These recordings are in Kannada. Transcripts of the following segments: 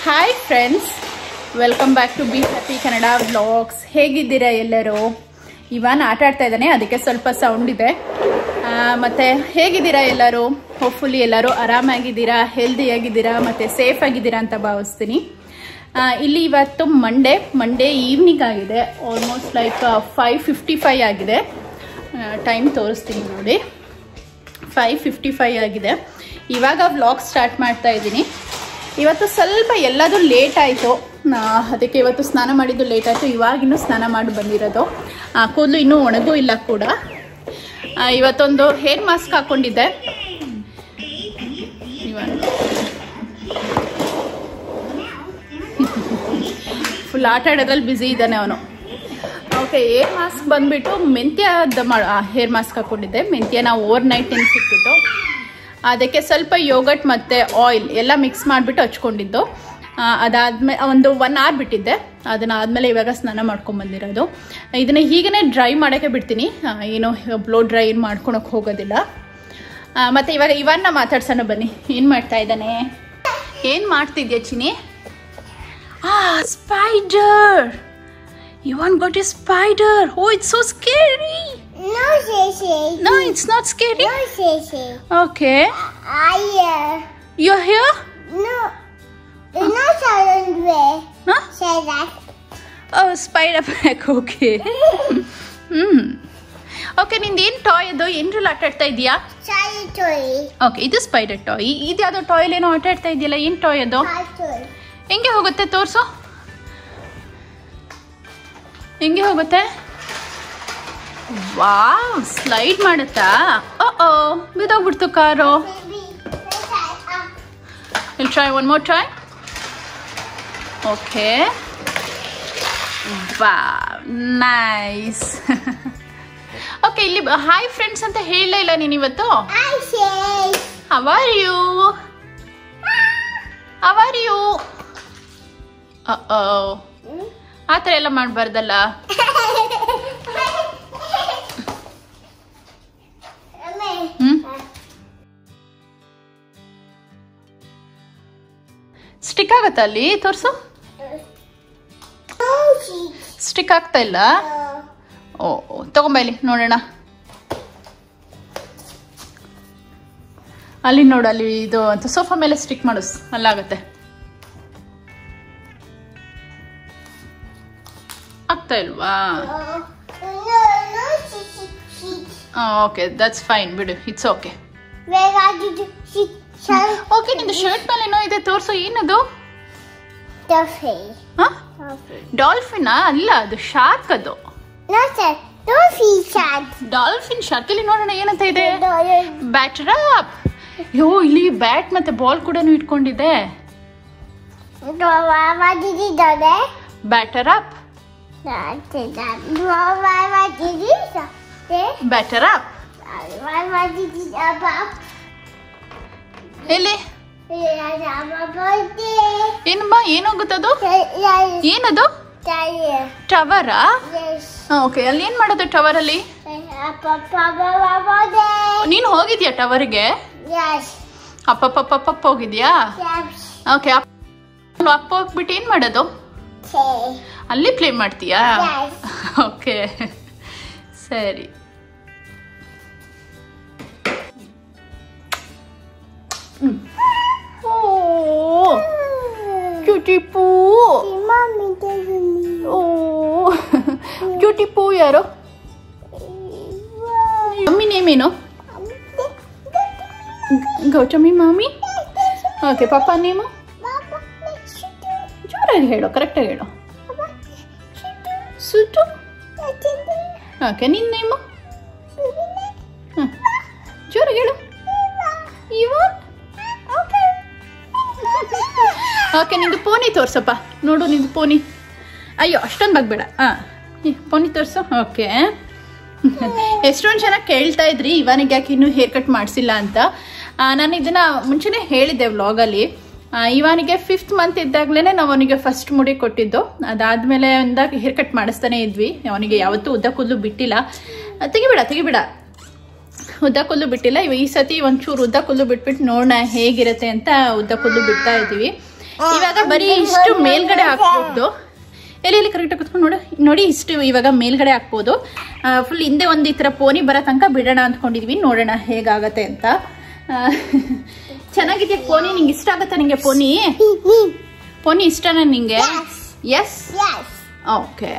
Hi friends, welcome back to be happy Kannada vlogs. ಹೇಗಿದ್ದೀರಾ ಎಲ್ಲರೂ? ಇವಾನ್ ಆಟ ಆಡ್ತಾ ಇದ್ದಾನೆ, ಅದಕ್ಕೆ ಸ್ವಲ್ಪ ಸೌಂಡ್ ಇದೆ. ಮತ್ತು ಹೇಗಿದ್ದೀರಾ ಎಲ್ಲರೂ? ಹೋಪ್ಫುಲಿ ಎಲ್ಲರೂ ಆರಾಮಾಗಿದ್ದೀರಾ, ಹೆಲ್ದಿಯಾಗಿದ್ದೀರಾ ಮತ್ತು ಸೇಫ್ ಆಗಿದ್ದೀರಾ ಅಂತ ಭಾವಿಸ್ತೀನಿ. ಇಲ್ಲಿ ಇವತ್ತು ಮಂಡೇ ಈವ್ನಿಂಗ್ ಆಗಿದೆ. ಆಲ್ಮೋಸ್ಟ್ ಲೈಕ್ 5:55 ಆಗಿದೆ. ಟೈಮ್ ತೋರಿಸ್ತೀನಿ ನೋಡಿ, 5:55 ಆಗಿದೆ. ಇವಾಗ ವ್ಲಾಗ್ ಸ್ಟಾರ್ಟ್ ಮಾಡ್ತಾ ಇದ್ದೀನಿ. ಇವತ್ತು ಸ್ವಲ್ಪ ಎಲ್ಲದೂ ಲೇಟ್ ಆಯಿತು, ಅದಕ್ಕೆ ಇವತ್ತು ಸ್ನಾನ ಮಾಡಿದ್ದು ಲೇಟ್ ಆಯಿತು. ಇವಾಗಿನ್ನೂ ಸ್ನಾನ ಮಾಡಿ ಬಂದಿರೋದು. ಕೂದಲು ಇನ್ನೂ ಒಣಗೂ ಇಲ್ಲ ಕೂಡ. ಇವತ್ತೊಂದು ಹೇರ್ ಮಾಸ್ಕ್ ಹಾಕ್ಕೊಂಡಿದ್ದೆ. ಫುಲ್ ಆಟ ಆಡೋದ್ರಲ್ಲಿ ಬ್ಯುಸಿ ಇದ್ದಾನೆ ಅವನು. ಓಕೆ, ಹೇರ್ ಮಾಸ್ಕ್ ಬಂದುಬಿಟ್ಟು ಮೆಂತ್ಯದ ಹೇರ್ ಮಾಸ್ಕ್ ಹಾಕ್ಕೊಂಡಿದ್ದೆ. ಮೆಂತ್ಯ ನಾವು ಓವರ್ ನೈಟ್ ನೆನೆಸಿಟ್ಬಿಟ್ಟು ಅದಕ್ಕೆ ಸ್ವಲ್ಪ ಯೋಗಟ್ ಮತ್ತು ಆಯಿಲ್ ಎಲ್ಲ ಮಿಕ್ಸ್ ಮಾಡಿಬಿಟ್ಟು ಹಚ್ಕೊಂಡಿದ್ದು. ಅದಾದಮೇಲೆ ಒಂದು 1 hour ಬಿಟ್ಟಿದ್ದೆ. ಅದನ್ನಾದಮೇಲೆ ಇವಾಗ ಸ್ನಾನ ಮಾಡ್ಕೊಂಬಂದಿರೋದು. ಇದನ್ನು ಹೀಗೇ ಡ್ರೈ ಮಾಡೋಕ್ಕೆ ಬಿಡ್ತೀನಿ, ಏನು ಬ್ಲೋ ಡ್ರೈ ಏನು ಮಾಡ್ಕೊಳಕ್ಕೆ ಹೋಗೋದಿಲ್ಲ. ಮತ್ತು ಇವಾಗ ಇವನ್ನ ಮಾತಾಡ್ಸೋಣ ಬನ್ನಿ. ಏನು ಮಾಡ್ತಾ ಇದ್ದಾನೆ? ಏನು ಮಾಡ್ತಿದ್ಯಾ Chini? Spider! Ivan got a spider. Oh, it's so scary. No, Shay. No, it's not scary. No, Shay. Okay. You're here? No. It's not silent way. Huh? Say that. Oh, spider back. Okay. Okay, ನಿಂದು ಏನು ಟಾಯ್ ಅದು? ಏನರಲ್ಲಿ ಆಟ ಆಡ್ತಾ ಇದೆಯಾ? Silent toy. ಓಕೆ, ಇದು ಸ್ಪೈಡರ್ ಟಾಯ್. ಇದು ಯಾವುದೋ ಟಾಯ್ಲ್ ಏನೋ ಆಟ ಆಡ್ತಾ ಇದೆಯಲ್ಲ, ಏನು ಟಾಯ್ ಅದು? Toy. ಹೆಂಗೆ ಹೋಗುತ್ತೆ ತೋರಿಸು. ಹೆಂಗೆ ಹೋಗುತ್ತೆ? ವಾವ್, ಸ್ಲೈಡ್ ಮಾಡುತ್ತಾ? ಓ ಬಿದ್ದೋಗ್ಬಿಡ್ತು car. Will try one more try. Okay, wow, nice. Okay, ಇಲ್ಲಿ ಹಾಯ್ ಫ್ರೆಂಡ್ಸ್ ಅಂತ ಹೇಳಲೇ ಇಲ್ಲ ನೀನು ಇವತ್ತು. Hi, Shay. How are you? How are you? ಆ ಥರ ಎಲ್ಲ ಮಾಡಬಾರ್ದಲ್ಲ. ಸ್ಟಿಕ್ ಆಗತ್ತಾ ಅಲ್ಲಿ? ತೋರಿಸು. ಸ್ಟಿಕ್ ಆಗ್ತಾ ಇಲ್ಲ. ಓ, ತಗೊಂಬ ಇಲ್ಲಿ ನೋಡೋಣ. ಅಲ್ಲಿ ನೋಡು, ಅಲ್ಲಿ ಇದು ಅಂತ ಸೋಫಾ ಮೇಲೆ ಸ್ಟಿಕ್ ಮಾಡು, ಅಲ್ಲಾಗತ್ತೆ. ಆಗ್ತಾ ಇಲ್ವಾ? ಓಕೆ, ದಟ್ಸ್ ಫೈನ್, ಬಿಡು, ಇಟ್ಸ್ ಓಕೆ. ಓಕೆ, ನಿಂದು ಶರ್ಟ್ ಮೇಲೆ ಏನೋ ಇದೆ, ತೋರಿಸು. ಏನದು? ಡಾಲ್ಫಿನಾ? ಅಲ್ಲ, ಅದು ಶಾರ್ಕ್. ಅದು ಡಾಲ್ಫಿನ್ ಶಾರ್ಕ್. ಇಲ್ಲಿ ನೋಡೋಣ ಏನಂತ ಇದೆ. ಬ್ಯಾಟರಪ್. ಯೋ, ಇಲ್ಲಿ ಬ್ಯಾಟ್ ಮತ್ತೆ ಬಾಲ್ ಕೂಡ ಇಟ್ಕೊಂಡಿದೆ. ಬ್ಯಾಟರಪ್. ಬ್ಯಾಟರಪ್. ಎಲ್ಲಿ? ಏನಮ್ಮ, ಏನಾಗುತ್ತದು? ಏನದು? ಟವರಾ? ಓಕೆ, ಅಲ್ಲಿ ಏನ್ ಮಾಡೋದು ಟವರ್ ಅಲ್ಲಿ? ನೀನು ಹೋಗಿದ್ಯಾ ಟವರ್ಗೆ? ಅಪ್ಪಪ್ಪ ಹೋಗಿದ್ಯಾ? ಓಕೆ, ಅಪ್ಪ ಹೋಗ್ಬಿಟ್ಟು ಏನ್ ಮಾಡೋದು? ಅಲ್ಲಿ ಪ್ಲೇ ಮಾಡ್ತೀಯಾ? ಓಕೆ, ಸರಿ. ಓ, ಕ್ಯೂಟಿ ಪೂ. ಓ, ಕ್ಯೂಟಿ ಪೂ ಯಾರು? ಮಮ್ಮಿ ನೇಮೇನು? ಗೌತಮಿ ಮಾಮಿ. ಓಕೆ, ಪಾಪ ನೇಮು? ಜೋರಾಗಿ ಹೇಳು, ಕರೆಕ್ಟಾಗಿ ಹೇಳು. ಸುಟ್ಟು. ಓಕೆ, ನಿನ್ನ ನೇಮು? ಜೋರಾಗಿ ಹೇಳು. ಇವನ್. ಓಕೆ, ನಿಂದು ಪೋನಿ ತೋರ್ಸಪ್ಪ. ನೋಡು ನಿಂದು ಪೋನಿ. ಅಯ್ಯೋ, ಅಷ್ಟೊಂದು bagಬೇಡ. ಪೋನಿ ತೋರಿಸು. ಓಕೆ, ಎಷ್ಟೊಂದು ಚೆನ್ನಾಗಿ ಕೇಳ್ತಾ ಇದ್ರಿ ಇವನಿಗೆ ಯಾಕೆ ಇನ್ನೂ ಹೇರ್ ಕಟ್ ಮಾಡಿಸಿಲ್ಲ ಅಂತ. ನಾನು ಇದನ್ನು ಮುಂಚೆನೇ ಹೇಳಿದ್ದೆ ವ್ಲಾಗಲ್ಲಿ. ಇವನಿಗೆ 5th month ಇದ್ದಾಗಲೇ ನಾವು ಅವನಿಗೆ ಫಸ್ಟ್ ಮುಡಿ ಕೊಟ್ಟಿದ್ದು. ಅದಾದಮೇಲೆ ಒಂದಾಗ ಹೇರ್ ಕಟ್ ಮಾಡಿಸ್ತಾನೆ ಇದ್ವಿ. ಅವನಿಗೆ ಯಾವತ್ತೂ ಉದ್ದ ಕೂದಲು ಬಿಟ್ಟಿಲ್ಲ. ತೆಗಿಬೇಡ, ಉದ್ದ ಕೂದಲು ಬಿಟ್ಟಿಲ್ಲ. ಈ ಸತಿ ಒಂಚೂರು ಉದ್ದ ಕೂದಲು ಬಿಟ್ಬಿಟ್ಟು ನೋಡೋಣ ಹೇಗಿರುತ್ತೆ ಅಂತ ಉದ್ದ ಕೂದಲು ಬಿಡ್ತಾ ಇದ್ದೀವಿ. ಇವಾಗ ಬರೀ ಇಷ್ಟು ಮೇಲ್ಗಡೆ ಹಾಕ್ಬೋದು. ಎಲ್ಲಿ ಕರೆಕ್ಟಾಗಿ ಕುತ್ಕೊಂಡು ನೋಡಿ ಇಷ್ಟು ಇವಾಗ ಮೇಲ್ಗಡೆ ಹಾಕ್ಬೋದು. ಫುಲ್ ಹಿಂದೆ ಒಂದು ಈ ಥರ ಪೋನಿ ಬರೋ ತನಕ ಬಿಡೋಣ ಅಂದ್ಕೊಂಡಿದ್ವಿ. ನೋಡೋಣ ಹೇಗಾಗತ್ತೆ ಅಂತ. ಚೆನ್ನಾಗಿದೆಯಾ ಪೋನಿ? ನಿಂಗೆ ಇಷ್ಟ ಆಗುತ್ತಾ? ನಿಂಗೆ ಪೋನಿ ಇಷ್ಟನಾ ನಿಂಗೆ? Yes, okay.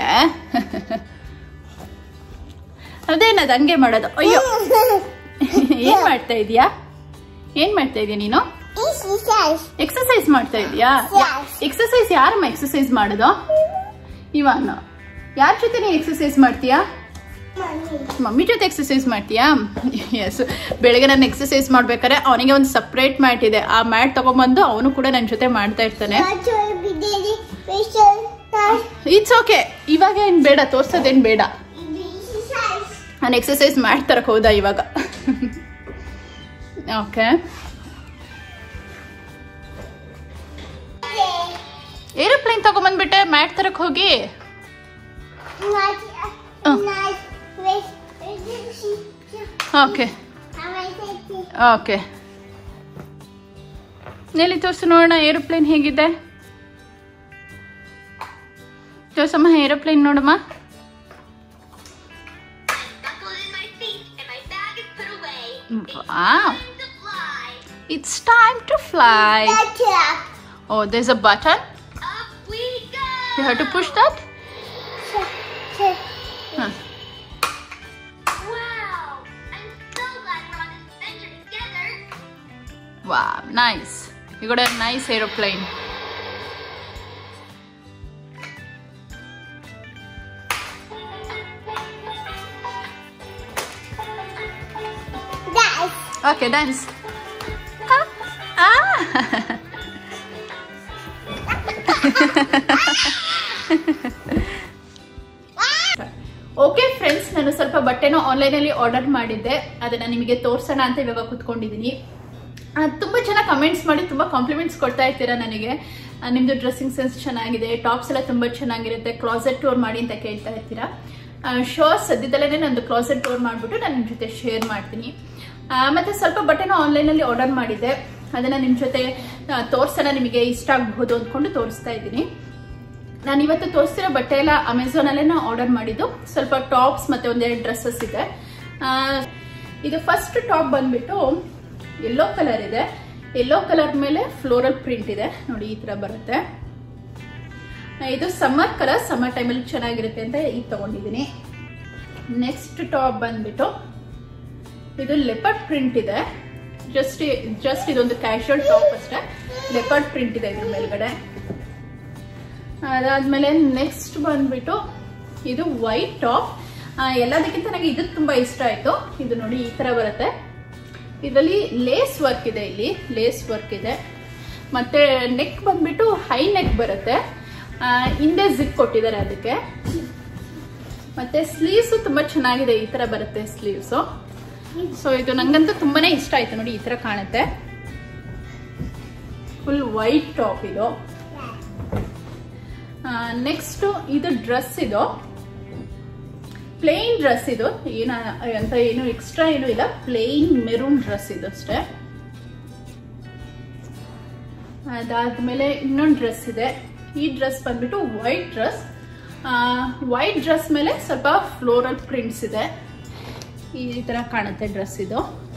ಅದೇನದು ಹಂಗೆ ಮಾಡೋದು? ಅಯ್ಯೋ, ಏನ್ ಮಾಡ್ತಾ ಇದೀಯಾ ನೀನು? ಎಕ್ಸರ್ಸೈಸ್ ಮಾಡ್ತಾ ಇದೀಯಾ? ಎಕ್ಸರ್ಸೈಸ್ ಯಾರಮ್ಮ ಎಕ್ಸರ್ಸೈಸ್ ಮಾಡೋದು? ಇವಾನ ಯಾರ ಜೊತೆ ನೀನು ಎಕ್ಸರ್ಸೈಸ್ ಮಾಡ್ತೀಯಾ? ಮಮ್ಮಿ ಜೊತೆ ಎಕ್ಸರ್ಸೈಸ್ ಮಾಡ್ತೀಯಾ? ಎಸ್. ಬೆಳಗ್ಗೆ ನಾನು ಎಕ್ಸರ್ಸೈಸ್ ಮಾಡ್ಬೇಕಾದ್ರೆ ಅವನಿಗೆ ಒಂದು ಸಪ್ರೇಟ್ ಮ್ಯಾಟ್ ಇದೆ. ಆ ಮ್ಯಾಟ್ ತಗೊಂಡ್ಬಂದು ಅವನು ಕೂಡ ನನ್ನ ಜೊತೆ ಮಾಡ್ತಾ ಇರ್ತಾನೆ. It's okay. ಇವಾಗ ಏನ್ ಬೇಡ, ತೋರ್ಸೋದೇನ್ ಬೇಡ. ನಾನು ಎಕ್ಸರ್ಸೈಸ್ ಮಾಡ್ತಾರಕ್ ಹೋದ ಇವಾಗ. ಓಕೆ. ಏರೋಪ್ಲೇನ್ ತಗೊಂಡ್ಬಂದ್ಬಿಟ್ಟೆ ಮ್ಯಾಟ್ ತರಕ್ ಹೋಗಿ. Okay okay. ಎಲ್ಲಿ ತೋರಿಸು ನೋಡೋಣ ಏರೋಪ್ಲೇನ್ ಹೇಗಿದೆ. ತೋರ್ಸಮ್ಮ ಏರೋಪ್ಲೇನ್ ನೋಡಮ್ಮ. Wow. It's time to fly. Oh, there's a button. You have to push that? Huh. Wow. I'm so glad we're on this adventure together. Wow, nice. You got a nice aeroplane. Okay, dance. Okay friends, ನಾನು ಸ್ವಲ್ಪ ಬಟ್ಟೆನ ಆನ್ಲೈನಲ್ಲಿ ಆರ್ಡರ್ ಮಾಡಿದ್ದೆ. ಅದನ್ನ ನಿಮಗೆ ತೋರ್ಸೋಣ ಅಂತ ಇವಾಗ ಕುತ್ಕೊಂಡಿದ್ದೀನಿ. ತುಂಬ ಚೆನ್ನಾಗಿ ಕಮೆಂಟ್ಸ್ ಮಾಡಿ ತುಂಬ ಕಾಂಪ್ಲಿಮೆಂಟ್ಸ್ ಕೊಡ್ತಾ ಇರ್ತೀರಾ ನನಗೆ. ನಿಮ್ಮದು ಡ್ರೆಸ್ಸಿಂಗ್ ಸೆನ್ಸ್ ಚೆನ್ನಾಗಿದೆ, ಟಾಪ್ಸ್ ಎಲ್ಲ ತುಂಬ ಚೆನ್ನಾಗಿರುತ್ತೆ, ಕ್ಲಾಸೆಟ್ ಟೂರ್ ಮಾಡಿ ಅಂತ ಕೇಳ್ತಾ ಇರ್ತೀರಾ. ಶೋರ್ ಸದ್ಯದಲ್ಲೇ ನಂದು ಕ್ಲಾಸೆಟ್ ಟೂರ್ ಮಾಡಿಬಿಟ್ಟು ನಾನು ನಿಮ್ಮ ಜೊತೆ ಶೇರ್ ಮಾಡ್ತೀನಿ. ಮತ್ತೆ ಸ್ವಲ್ಪ ಬಟ್ಟೆನ ಆನ್ಲೈನಲ್ಲಿ ಆರ್ಡರ್ ಮಾಡಿದ್ದೆ. ಅದನ್ನ ನಿಮ್ಮ ಜೊತೆ ತೋರ್ಸೋಣ, ನಿಮಗೆ ಇಷ್ಟ ಆಗಬಹುದು ಅಂದ್ಕೊಂಡು ತೋರಿಸ್ತಾ ಇದ್ದೀನಿ. ನಾನು ಇವತ್ತು ತೋರಿಸ್ತಿರೋ ಬಟ್ಟೆ ಎಲ್ಲ ಅಮೆಝಾನಲ್ಲೇ ಆರ್ಡರ್ ಮಾಡಿದ್ದು. ಸ್ವಲ್ಪ ಟಾಪ್ಸ್ ಮತ್ತೆ ಒಂದೆರಡು ಡ್ರೆಸ್ಸಸ್ ಇದೆ. ಇದು ಫಸ್ಟ್ ಟಾಪ್ ಬಂದ್ಬಿಟ್ಟು ಯೆಲ್ಲೋ ಕಲರ್ ಇದೆ. ಯೆಲ್ಲೋ ಕಲರ್ ಮೇಲೆ ಫ್ಲೋರಲ್ ಪ್ರಿಂಟ್ ಇದೆ ನೋಡಿ, ಈ ತರ ಬರುತ್ತೆ. ಇದು ಸಮ್ಮರ್ ಕಲರ್, ಸಮ್ಮರ್ ಟೈಮಲ್ಲಿ ಚೆನ್ನಾಗಿರುತ್ತೆ ಅಂತ ಈಗ ತಗೊಂಡಿದ್ದೀನಿ. ನೆಕ್ಸ್ಟ್ ಟಾಪ್ ಬಂದ್ಬಿಟ್ಟು ಇದು ಲೆಪರ್ಡ್ ಪ್ರಿಂಟ್ ಇದೆ. ಜಸ್ಟ್ ಇದೊಂದು ಕ್ಯಾಶುವಲ್ ಟಾಪ್ ಅಷ್ಟೇ. ಲೆಪರ್ಡ್ ಪ್ರಿಂಟ್ ಇದೆ ಇದ್ರ ಮೇಲ್ಗಡೆ. ಅದಾದ್ಮೇಲೆ ನೆಕ್ಸ್ಟ್ ಬಂದ್ಬಿಟ್ಟು ಇದು ವೈಟ್ ಟಾಪ್. ಎಲ್ಲದಕ್ಕಿಂತ ನನಗೆ ಇದು ತುಂಬಾ ಇಷ್ಟ ಆಯ್ತು. ಇದು ನೋಡಿ ಈ ತರ ಬರುತ್ತೆ. ಇದರಲ್ಲಿ ಲೇಸ್ ವರ್ಕ್ ಇದೆ, ಇಲ್ಲಿ ಲೇಸ್ ವರ್ಕ್ ಇದೆ. ಮತ್ತೆ ನೆಕ್ ಬಂದ್ಬಿಟ್ಟು ಹೈ ನೆಕ್ ಬರುತ್ತೆ. ಹಿಂದೆ ಜಿಪ್ ಕೊಟ್ಟಿದ್ದಾರೆ ಅದಕ್ಕೆ. ಮತ್ತೆ ಸ್ಲೀವ್ಸ್ ತುಂಬಾ ಚೆನ್ನಾಗಿದೆ, ಈ ತರ ಬರುತ್ತೆ ಸ್ಲೀವ್ಸ್. ಸೊ ಇದು ನಂಗಂತೂ ತುಂಬಾನೇ ಇಷ್ಟ ಆಯ್ತು. ನೋಡಿ ಈ ತರ ಕಾಣುತ್ತೆ. ಫುಲ್ ವೈಟ್ ಟಾಪ್ ಇದು. ನೆಕ್ಸ್ಟ್ ಇದು ಡ್ರೆಸ್, ಇದು ಪ್ಲೇನ್ ಡ್ರೆಸ್. ಇದು ಏನು ಎಕ್ಸ್ಟ್ರಾ ಏನು ಇಲ್ಲ, ಪ್ಲೇನ್ ಮೆರೂನ್ ಡ್ರೆಸ್ ಇದು ಅಷ್ಟೇ. ಅದಾದ್ಮೇಲೆ ಇನ್ನೊಂದು ಡ್ರೆಸ್ ಇದೆ. ಈ ಡ್ರೆಸ್ ಬಂದ್ಬಿಟ್ಟು ವೈಟ್ ಡ್ರೆಸ್. ವೈಟ್ ಡ್ರೆಸ್ ಮೇಲೆ ಸ್ವಲ್ಪ ಫ್ಲೋರಲ್ ಪ್ರಿಂಟ್ಸ್ ಇದೆ. ಈ ತರ ಕಾಣುತ್ತೆ ಡ್ರೆಸ್ ಇದು.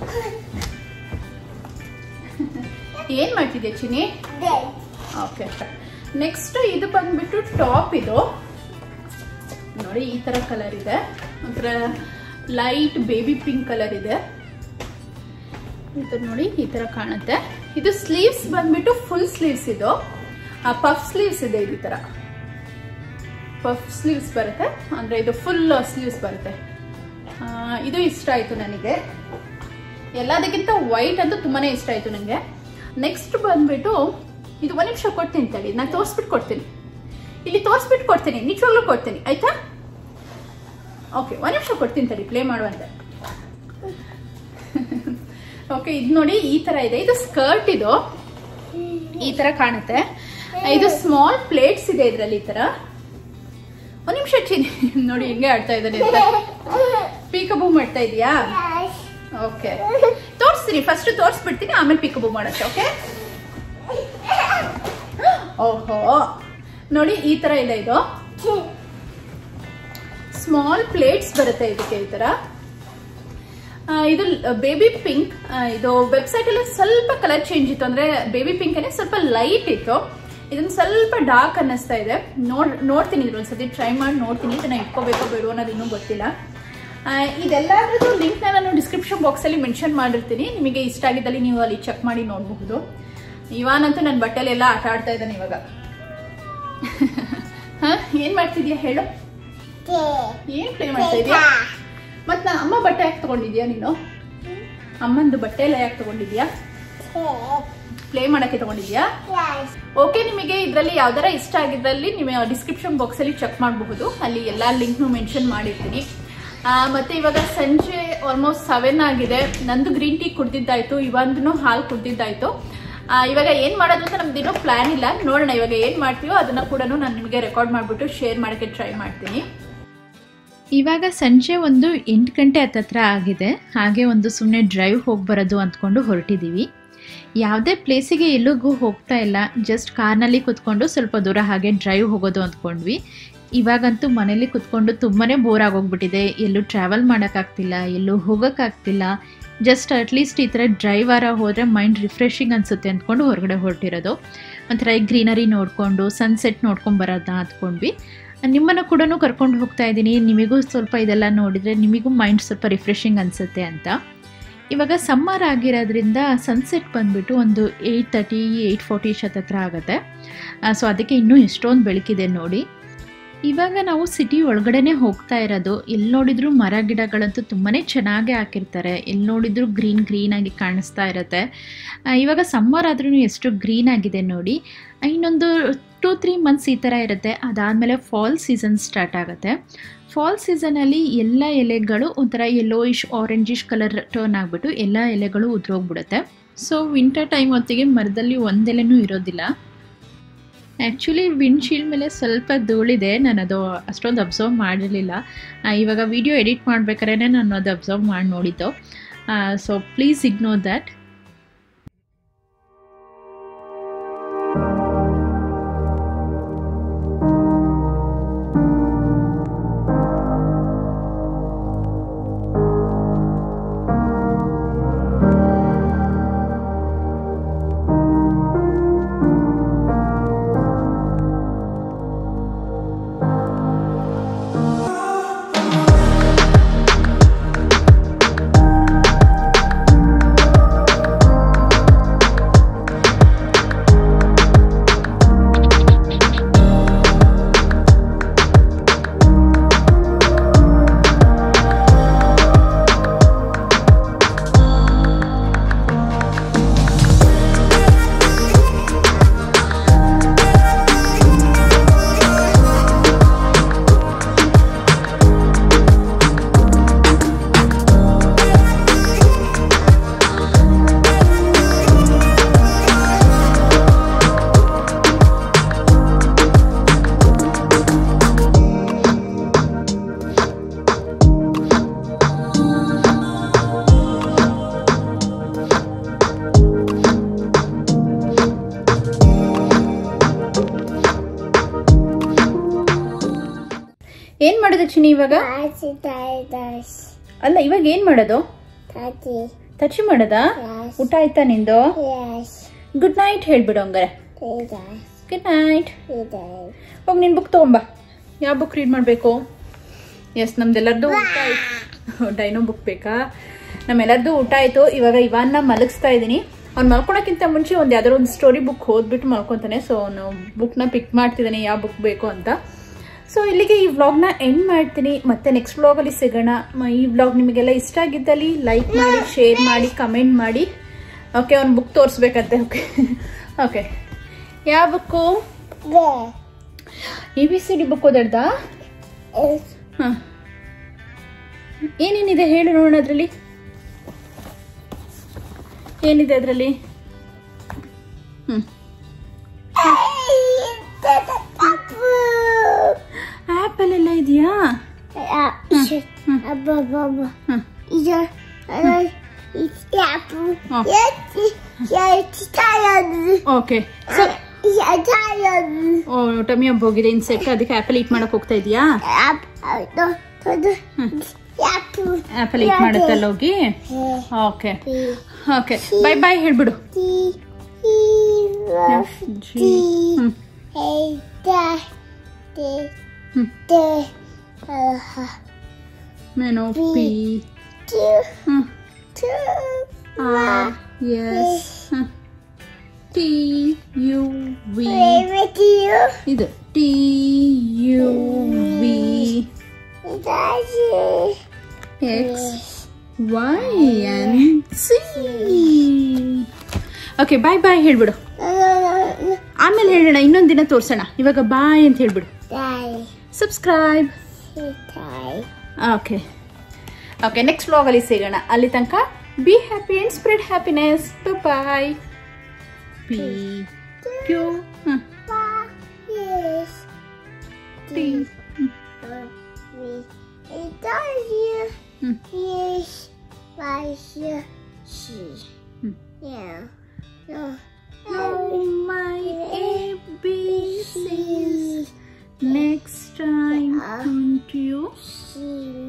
ಏನ್ ಮಾಡ್ತಿದ್ಯಾ ಚಿನಿ? ಓಕೆ. ನೆಕ್ಸ್ಟ್ ಇದು ಬಂದ್ಬಿಟ್ಟು ಟಾಪ್. ಇದು ನೋಡಿ ಈ ತರ ಕಲರ್ ಇದೆ, ಒಂಥರ ಲೈಟ್ ಬೇಬಿ ಪಿಂಕ್ ಕಲರ್ ಇದೆ. ಇದು ನೋಡಿ ಈ ತರ ಕಾಣುತ್ತೆ. ಇದು ಸ್ಲೀವ್ಸ್ ಬಂದ್ಬಿಟ್ಟು ಫುಲ್ ಸ್ಲೀವ್ಸ್. ಇದು ಪಫ್ ಸ್ಲೀವ್ಸ್ ಇದೆ. ಈ ತರ ಪಫ್ ಸ್ಲೀವ್ಸ್ ಬರುತ್ತೆ, ಅಂದ್ರೆ ಇದು ಫುಲ್ ಸ್ಲೀವ್ಸ್ ಬರುತ್ತೆ. ಇದು ಇಷ್ಟ ಆಯ್ತು ನನಗೆ. ಎಲ್ಲದಕ್ಕಿಂತ ವೈಟ್ ಅಂತೂ ತುಂಬಾನೇ ಇಷ್ಟ ಆಯ್ತು ನನಗೆ. ನೆಕ್ಸ್ಟ್ ಬಂದ್ಬಿಟ್ಟು ಇದು ಒಂದ್ ನಿಮಿಷ ಕೊಡ್ತೀನಿ ತಡಿ, ನಾನು ತೋರಿಸ್ಬಿಟ್ಟು ಕೊಡ್ತೀನಿ. ಇಲ್ಲಿ ತೋರಿಸ್ಬಿಟ್ಟು ಕೊಡ್ತೀನಿ, ನಿಜವಾಗ್ಲೂ ಕೊಡ್ತೀನಿ ಆಯ್ತಾ? ಓಕೆ, ಒಂದ್ ನಿಮಿಷ ಕೊಡ್ತೀನಿ ತಡಿ, ಪ್ಲೇ ಮಾಡುವಂತೆ. ಓಕೆ, ಇದು ನೋಡಿ ಈ ತರ ಇದೆ. ಇದು ಸ್ಕರ್ಟ್. ಇದು ಈ ತರ ಕಾಣುತ್ತೆ. ಇದು ಸ್ಮಾಲ್ ಪ್ಲೇಟ್ಸ್ ಇದೆ ಇದರಲ್ಲಿ. ಈ ತರ ಒಂದ್ ನಿಮಿಷ ಚಿನಿ ನೋಡಿ ಹಿಂಗೆ ಆಡ್ತಾ ಇದ್ದಾನೆ ಅಂತ. ಪೀಕಬೂ ಮಾಡ್ತಾ ಇದೀಯಾ? ಓಕೆ, ತೋರಿಸ್ತೀನಿ. ಫಸ್ಟ್ ತೋರಿಸ್ಬಿಡ್ತೀನಿ, ಆಮೇಲೆ ಪೀಕಬೂ ಮಾಡತ್ತೆ. ಓಕೆ. ಓಹೋ ನೋಡಿ ಈ ತರ ಇದೆ. ಇದು ಸ್ಮಾಲ್ ಪ್ಲೇಟ್ಸ್ ಬರುತ್ತೆ ಇದಕ್ಕೆ ಈ ತರ. ಇದು ಬೇಬಿ ಪಿಂಕ್. ಇದು ವೆಬ್ಸೈಟ್ ಅಲ್ಲಿ ಸ್ವಲ್ಪ ಕಲರ್ ಚೇಂಜ್ ಇತ್ತು, ಅಂದ್ರೆ ಬೇಬಿ ಪಿಂಕ್ ಏನೇ ಸ್ವಲ್ಪ ಲೈಟ್ ಇತ್ತು. ಇದನ್ನ ಸ್ವಲ್ಪ ಡಾರ್ಕ್ ಅನ್ನಿಸ್ತಾ ಇದೆ. ನೋಡ್ತೀನಿ ಇದ್ರ ಒಂದ್ಸತಿ ಟ್ರೈ ಮಾಡಿ ನೋಡ್ತೀನಿ. ಇದನ್ನ ಇಟ್ಕೋಬೇಕೋ ಬೇಡೋ ಅನ್ನೋದು ಇನ್ನೂ ಗೊತ್ತಿಲ್ಲ. ಇದೆಲ್ಲದ್ರದ್ದು ಲಿಂಕ್ ನಾನು ಡಿಸ್ಕ್ರಿಪ್ಷನ್ ಬಾಕ್ಸ್ ಅಲ್ಲಿ ಮೆನ್ಷನ್ ಮಾಡಿರ್ತೀನಿ. ನಿಮಗೆ ಇಷ್ಟ ಆಗಿದ್ದಲ್ಲಿ ನೀವು ಅಲ್ಲಿ ಚೆಕ್ ಮಾಡಿ ನೋಡಬಹುದು. ಇವಾನಂತೂ ನನ್ನ ಬಟ್ಟೆಲೆಲ್ಲ ಆಟ ಆಡ್ತಾ ಇದ್ದಾನೆ ಇವಾಗ. ಏನ್ ಮಾಡ್ತಿದ್ಯಾ ಹೇಳು? ಏನ್ ಪ್ಲೇ ಮಾಡ್ತಾ ಇದೀಯಾ? ಮತ್ ಅಮ್ಮ ಬಟ್ಟೆ ಯಾಕೆ ತಗೊಂಡಿದ್ಯಾ ನೀನು? ಅಮ್ಮಂದು ಬಟ್ಟೆ ಎಲ್ಲ ಯಾಕೆ ತಗೊಂಡಿದ್ಯಾ? ಪ್ಲೇ ಮಾಡಕ್ಕೆ ತಗೊಂಡಿದ್ಯಾ? ಓಕೆ, ನಿಮಗೆ ಇದರಲ್ಲಿ ಯಾವ್ದಾರ ಇಷ್ಟ ಆಗಿದ್ರಲ್ಲಿ ನೀವು ಡಿಸ್ಕ್ರಿಪ್ಷನ್ ಬಾಕ್ಸ್ ಅಲ್ಲಿ ಚೆಕ್ ಮಾಡಬಹುದು. ಅಲ್ಲಿ ಎಲ್ಲಾ ಲಿಂಕ್ ಮೆನ್ಷನ್ ಮಾಡಿರ್ತೀನಿ. ಮತ್ತೆ ಇವಾಗ ಸಂಜೆ ಆಲ್ಮೋಸ್ಟ್ 7 ಆಗಿದೆ. ನಂದು ಗ್ರೀನ್ ಟೀ ಕುಡ್ದಿದ್ದಾಯ್ತು, ಇವಂದು ಹಾಲು ಕುಡ್ದಿದ್ದಾಯ್ತು. ಇವಾಗ ಏನ್ ಮಾಡೋದು ಅಂತ ನಮ್ದಿನ್ನೂ ಪ್ಲಾನ್ ಇಲ್ಲ. ನೋಡೋಣ ಇವಾಗ ಏನ್ ಮಾಡ್ತೀವೋ ಅದನ್ನ ಕೂಡ ನಾನು ನಿಮಗೆ ರೆಕಾರ್ಡ್ ಮಾಡ್ಬಿಟ್ಟು ಶೇರ್ ಮಾಡಕ್ಕೆ ಟ್ರೈ ಮಾಡ್ತೀನಿ. ಇವಾಗ ಸಂಜೆ ಒಂದು 8 ಗಂಟೆ ಹತ್ತತ್ರ ಆಗಿದೆ. ಹಾಗೆ ಒಂದು ಸುಮ್ಮನೆ ಡ್ರೈವ್ ಹೋಗಿ ಬರೋದು ಅಂದ್ಕೊಂಡು ಹೊರಟಿದ್ದೀವಿ. ಯಾವುದೇ ಪ್ಲೇಸಿಗೆ ಎಲ್ಲಿಗೂ ಹೋಗ್ತಾ ಇಲ್ಲ, ಜಸ್ಟ್ ಕಾರ್ನಲ್ಲಿ ಕುತ್ಕೊಂಡು ಸ್ವಲ್ಪ ದೂರ ಹಾಗೆ ಡ್ರೈವ್ ಹೋಗೋದು ಅಂದ್ಕೊಂಡ್ವಿ. ಇವಾಗಂತೂ ಮನೇಲಿ ಕುತ್ಕೊಂಡು ತುಂಬಾ ಬೋರ್ ಆಗೋಗ್ಬಿಟ್ಟಿದೆ. ಎಲ್ಲೂ ಟ್ರಾವೆಲ್ ಮಾಡೋಕ್ಕಾಗ್ತಿಲ್ಲ, ಎಲ್ಲೂ ಹೋಗೋಕ್ಕಾಗ್ತಿಲ್ಲ. ಜಸ್ಟ್ ಅಟ್ಲೀಸ್ಟ್ ಈ ಥರ ಡ್ರೈವರ ಹೋದರೆ ಮೈಂಡ್ ರಿಫ್ರೆಶಿಂಗ್ ಅನಿಸುತ್ತೆ ಅಂದ್ಕೊಂಡು ಹೊರಗಡೆ ಹೊರಟಿರೋದು. ಒಂಥರ ಈ ಗ್ರೀನರಿ ನೋಡಿಕೊಂಡು ಸನ್ಸೆಟ್ ನೋಡ್ಕೊಂಡು ಬರೋದನ್ನ ಅಂದ್ಕೊಂಡ್ವಿ. ನಿಮ್ಮನ್ನು ಕೂಡ ಕರ್ಕೊಂಡು ಹೋಗ್ತಾ ಇದ್ದೀನಿ. ನಿಮಗೂ ಸ್ವಲ್ಪ ಇದೆಲ್ಲ ನೋಡಿದರೆ ನಿಮಗೂ ಮೈಂಡ್ ಸ್ವಲ್ಪ ರಿಫ್ರೆಶಿಂಗ್ ಅನಿಸುತ್ತೆ ಅಂತ. ಇವಾಗ ಸಮ್ಮರ್ ಆಗಿರೋದ್ರಿಂದ ಸನ್ಸೆಟ್ ಬಂದುಬಿಟ್ಟು ಒಂದು 8:30 8:40 ಹತ್ರ ಆಗುತ್ತೆ. ಸೊ ಅದಕ್ಕೆ ಇನ್ನೂ ಎಷ್ಟೊಂದು ಬೆಳಕಿದೆ ನೋಡಿ. ಇವಾಗ ನಾವು ಸಿಟಿ ಒಳಗಡೆನೇ ಹೋಗ್ತಾ ಇರೋದು. ಎಲ್ಲಿ ನೋಡಿದ್ರು ಮರ ಗಿಡಗಳಂತೂ ತುಂಬಾ ಚೆನ್ನಾಗಿ ಹಾಕಿರ್ತಾರೆ. ಎಲ್ಲಿ ನೋಡಿದ್ರು ಗ್ರೀನಾಗಿ ಕಾಣಿಸ್ತಾ ಇರುತ್ತೆ. ಇವಾಗ ಸಮ್ಮರ್ ಆದ್ರೂ ಎಷ್ಟು ಗ್ರೀನ್ ಆಗಿದೆ ನೋಡಿ. ಇನ್ನೊಂದು 2-3 ಮಂತ್ಸ್ ಈ ಥರ ಇರುತ್ತೆ. ಅದಾದಮೇಲೆ ಫಾಲ್ ಸೀಸನ್ ಸ್ಟಾರ್ಟ್ ಆಗುತ್ತೆ. ಫಾಲ್ ಸೀಸನಲ್ಲಿ ಎಲ್ಲ ಎಲೆಗಳು ಒಂಥರ ಯೆಲ್ಲೋಯಿಶ್ ಆರೆಂಜಿಶ್ ಕಲರ್ ಟರ್ನ್ ಆಗಿಬಿಟ್ಟು ಎಲ್ಲ ಎಲೆಗಳು ಉದುರೋಗ್ಬಿಡುತ್ತೆ. ಸೊ ವಿಂಟರ್ ಟೈಮ್ ಹೊತ್ತಿಗೆ ಮರದಲ್ಲಿ ಒಂದೆಲೆನೂ ಇರೋದಿಲ್ಲ. ಆ್ಯಕ್ಚುಲಿ ವಿಂಡ್ಶೀಲ್ಡ್ ಮೇಲೆ ಸ್ವಲ್ಪ ಧೂಳಿದೆ. ನಾನು ಅದು ಅಷ್ಟೊಂದು ಅಬ್ಸರ್ವ್ ಮಾಡಿರಲಿಲ್ಲ. ಇವಾಗ ವಿಡಿಯೋ ಎಡಿಟ್ ಮಾಡ್ಬೇಕಾದ್ರೆ ನಾನು ಅದು ಅಬ್ಸರ್ವ್ ಮಾಡಿ ನೋಡಿದ್ದು. So please ignore that. ಏನ್ ಮಾಡೋದು ಚಿನಿ ಇವಾಗ? ಅಲ್ಲ ಇವಾಗ ಏನ್ ಮಾಡೋದು? ತಚ್ಚಿ ಮಾಡೋದಾ? ಊಟ ಆಯ್ತಾ ನಿಂದು? ಗುಡ್ ನೈಟ್ ಹೇಳ್ಬಿಡು ಹಂಗಾರೆ. Good night. ಹೋಗಿ ನಿನ್ ಬುಕ್ ತಗೊಂಬಾ. ಯಾವ ಬುಕ್ ರೀಡ್ ಮಾಡ್ಬೇಕು? ಎಸ್, ನಮ್ದೆಲ್ಲರದು ಊಟ ಆಯ್ತು. ಡೈನೋ ಬುಕ್ ಬೇಕಾ? ನಮ್ಮೆಲ್ಲರದು ಊಟ ಆಯ್ತು. ಇವಾಗ ಇವಾನ್ನ ಮಲಗಿಸ್ತಾ ಇದ್ದೀನಿ. ಅವ್ನು ಮಲ್ಕೊಳಕ್ಕಿಂತ ಮುಂಚೆ ಒಂದು ಯಾವ್ದಾದ್ರು ಒಂದು ಸ್ಟೋರಿ ಬುಕ್ ಓದ್ಬಿಟ್ಟು ಮಲ್ಕೊತಾನೆ. ಸೊ ಅವನು ಬುಕ್ನ ಪಿಕ್ ಮಾಡ್ತಿದ್ದಾನೆ ಯಾವ ಬುಕ್ ಬೇಕು ಅಂತ. ಸೊ ಇಲ್ಲಿಗೆ ಈ ವ್ಲಾಗ್ನ ಎಂಡ್ ಮಾಡ್ತೀನಿ. ಮತ್ತೆ ನೆಕ್ಸ್ಟ್ ವ್ಲಾಗಲ್ಲಿ ಸಿಗೋಣ. ಈ ವ್ಲಾಗ್ ನಿಮಗೆಲ್ಲ ಇಷ್ಟ ಆಗಿದ್ದಲ್ಲಿ ಲೈಕ್ ಮಾಡಿ, ಶೇರ್ ಮಾಡಿ, ಕಮೆಂಟ್ ಮಾಡಿ. ಓಕೆ, ಅವ್ನು ಬುಕ್ ತೋರಿಸ್ಬೇಕಂತೆ. ಓಕೆ ಓಕೆ, ಯಾವ ಬುಕ್ಕು? ABCD ಬುಕ್ ಓದಾಡ್ದಾ? ಹಾಂ, ಏನೇನಿದೆ ಹೇಳು ನೋಡೋಣ. ಅದರಲ್ಲಿ ಏನಿದೆ ಅದರಲ್ಲಿ? ಆಪಲ್ ಎಲ್ಲ ಇದೆಯಾ? ಓಕೆ, ಸೊ ಓ ಟಮಿ ಹಬ್ಬ ಹೋಗಿದೆ ಇನ್ಸೆಟ್, ಅದಕ್ಕೆ ಆ್ಯಪಲ್ ಈಟ್ ಮಾಡಕ್ಕೆ ಹೋಗ್ತಾ ಇದೆಯಾ? ಆ್ಯಪಲ್ ಈಟ್ ಮಾಡುತ್ತಲ್ಲ ಹೋಗಿ. ಓಕೆ ಓಕೆ ಬಾಯ್ ಬಾಯ್ ಹೇಳ್ಬಿಡು. ಮೇನೋ P S T U V, ಇದು T U V X Y N C. Okay bye bye ಹೇಳ್ಬಿಡು. ಆಮೇಲೆ ಹೇಳೋಣ, ಇನ್ನೊಂದು ದಿನ ತೋರ್ಸೋಣ. ಇವಾಗ ಬಾಯ್ ಅಂತ ಹೇಳ್ಬಿಡು. ಸಬ್ಸ್ಕ್ರೈಬ್. ಓಕೆ ಓಕೆ ನೆಕ್ಸ್ಟ್ ವ್ಲಾಗಲ್ಲಿ ಸಿಗೋಣ. ಅಲ್ಲಿ ತನಕ be happy and spread happiness. Bye. P Q T my ABCs. Next time, come to you.